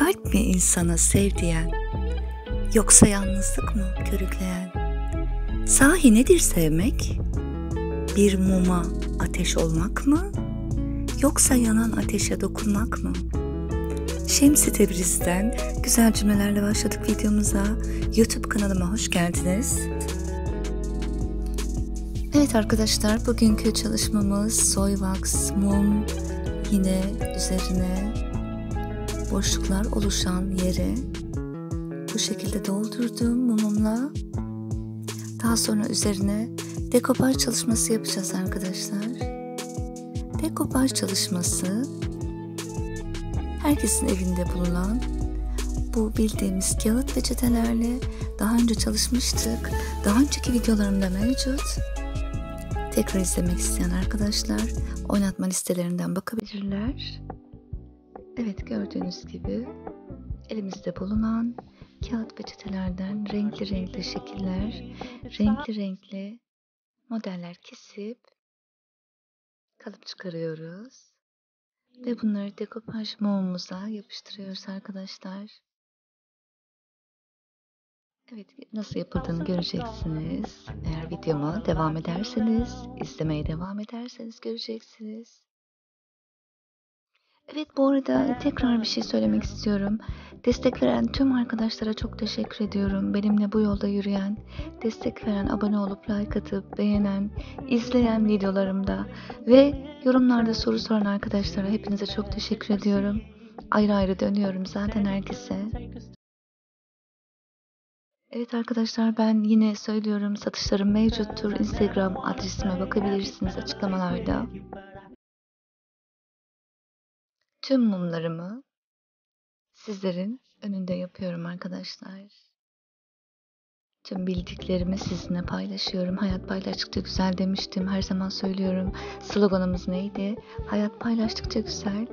Kalp mi insana sev diyen, yoksa yalnızlık mı körükleyen? Sahi nedir sevmek? Bir muma ateş olmak mı? Yoksa yanan ateşe dokunmak mı? Şems-i Tebriz'den güzel cümlelerle başladık videomuza. YouTube kanalıma hoş geldiniz. Evet arkadaşlar, bugünkü çalışmamız soy wax, mum, yine üzerine boşluklar oluşan yere bu şekilde doldurdum mumumla. Daha sonra üzerine dekopaj çalışması yapacağız arkadaşlar. Dekopaj çalışması herkesin evinde bulunan bu bildiğimiz kağıt peçetelerle daha önce çalışmıştık. Daha önceki videolarımda mevcut. Tekrar izlemek isteyen arkadaşlar oynatma listelerinden bakabilirler. Evet, gördüğünüz gibi elimizde bulunan kağıt peçetelerden renkli renkli şekiller, renkli renkli modeller kesip kalıp çıkarıyoruz. Ve bunları dekopaj mumumuza yapıştırıyoruz arkadaşlar. Evet, nasıl yapıldığını göreceksiniz. Eğer videoma devam ederseniz, izlemeye devam ederseniz göreceksiniz. Evet, bu arada tekrar bir şey söylemek istiyorum. Destek veren tüm arkadaşlara çok teşekkür ediyorum. Benimle bu yolda yürüyen, destek veren, abone olup like atıp beğenen, izleyen videolarımda ve yorumlarda soru soran arkadaşlara hepinize çok teşekkür ediyorum. Ayrı ayrı dönüyorum zaten herkese. Evet arkadaşlar, ben yine söylüyorum, satışlarım mevcuttur. Instagram adresime bakabilirsiniz açıklamalarda. Tüm mumlarımı sizlerin önünde yapıyorum arkadaşlar. Tüm bildiklerimi sizinle paylaşıyorum. Hayat paylaştıkça güzel demiştim. Her zaman söylüyorum. Sloganımız neydi? Hayat paylaştıkça güzel.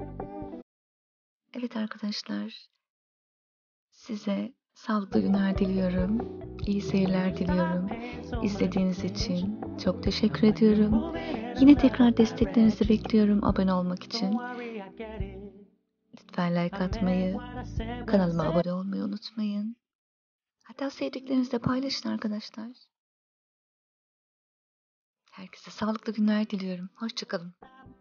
Evet arkadaşlar, size sağlıklı günler diliyorum. İyi seyirler diliyorum. İzlediğiniz için çok teşekkür ediyorum. Yine tekrar desteklerinizi bekliyorum abone olmak için. Lütfen like atmayı, kanalıma abone olmayı unutmayın. Hatta sevdiklerinizle paylaşın arkadaşlar. Herkese sağlıklı günler diliyorum. Hoşça kalın.